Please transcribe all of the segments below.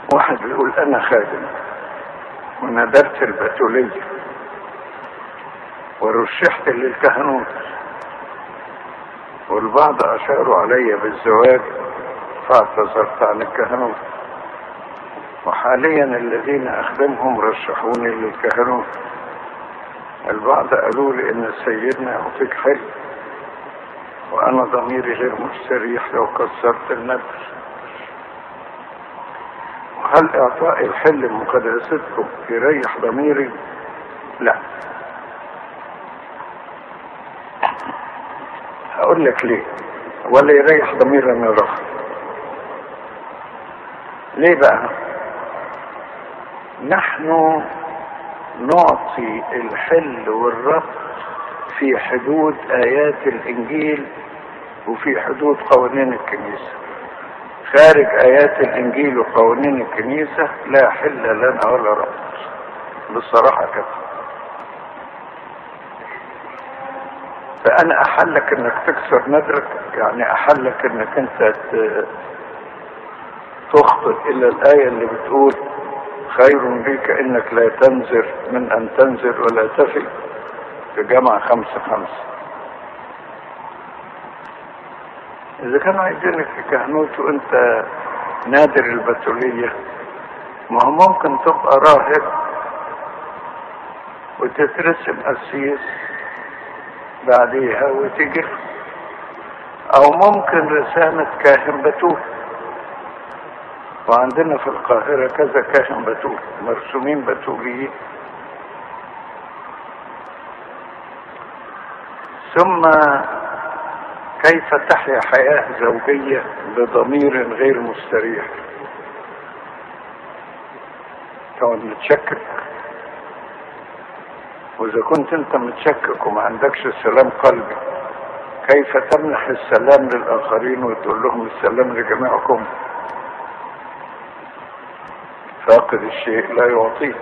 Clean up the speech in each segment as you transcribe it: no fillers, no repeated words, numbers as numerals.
واحد بيقول انا خادم وندرت البتولية ورشحت للكهنوت، والبعض اشاروا علي بالزواج فاعتذرت عن الكهنوت، وحاليا الذين اخدمهم رشحوني للكهنوت. البعض قالوا لي ان سيدنا يعطيك حل، وانا ضميري غير مستريح لو كسرت النذر. وهل اعطاء الحل مقدستكم يريح ضميري؟ لا. هقول لك ليه ولا يريح ضميري من الرفض. ليه بقى؟ نحن نعطي الحل والرفض في حدود آيات الإنجيل وفي حدود قوانين الكنيسة. خارج آيات الإنجيل وقوانين الكنيسة لا حل لنا ولا رفض، بصراحة كده. فأنا أحلك إنك تكسر نذرك، يعني أحلك إنك أنت تخطئ إلى الآية اللي بتقول خير بك إنك لا تنذر من أن تنذر ولا تفي، في جامعة 5:5. إذا كانوا عايزينك في كهنوت وأنت نادر البتولية، ما هو ممكن تبقى راهب وتترسم قسيس بعديها وتجر، أو ممكن رسامة كاهن بتول. وعندنا في القاهرة كذا كاهن بتول مرسومين بتوليين. ثم كيف تحيا حياة زوجية بضمير غير مستريح؟ تقعد متشكك، واذا كنت انت متشكك وما عندكش سلام قلبي، كيف تمنح السلام للآخرين وتقول لهم السلام لجميعكم؟ فاقد الشيء لا يعطيه.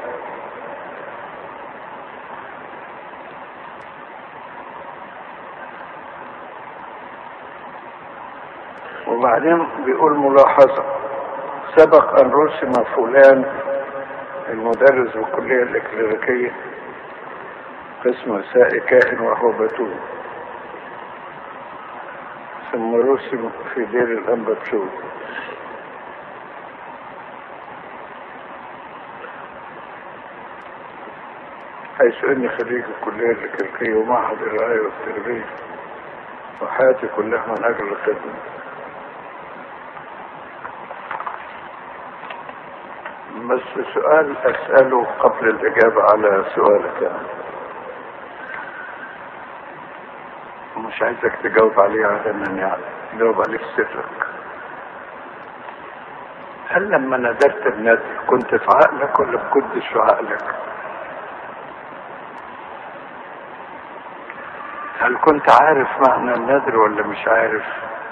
وبعدين بيقول ملاحظة: سبق أن رسم فلان المدرس بالكلية الإكليريكية قسم نساء كاهن وهو بتول، ثم رسم في دير الأنبا بشوي. حيث اني خريج الكلية الإكليريكية ومعهد الرعاية والتربية، وحياتي كلها من اجل الخدمة. بس سؤال اسأله قبل الاجابة على سؤالك، يعني مش عايزك تجاوب عليه علنا، يعني تجاوب عليه في سرك. هل لما ندرت النذر كنت في عقلك ولا ما كنتش في عقلك؟ هل كنت عارف معنى النذر ولا مش عارف؟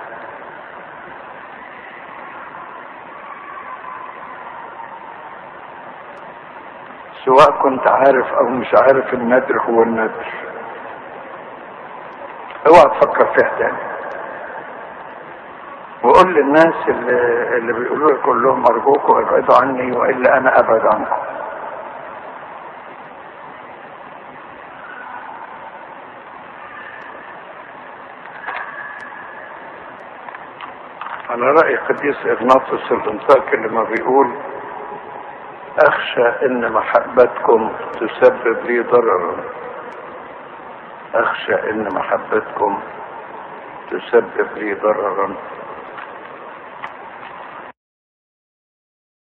سواء كنت عارف او مش عارف، النذر هو النذر. اوعى تفكر فيها تاني، وقول للناس اللي بيقولوا لك كلهم ارجوكم ابعدوا عني والا انا ابعد عنكم. على رأي قديس إغناطوس الأنطاكي لما بيقول: أخشى إن محبتكم تسبب لي ضررا، أخشى إن محبتكم تسبب لي ضررا.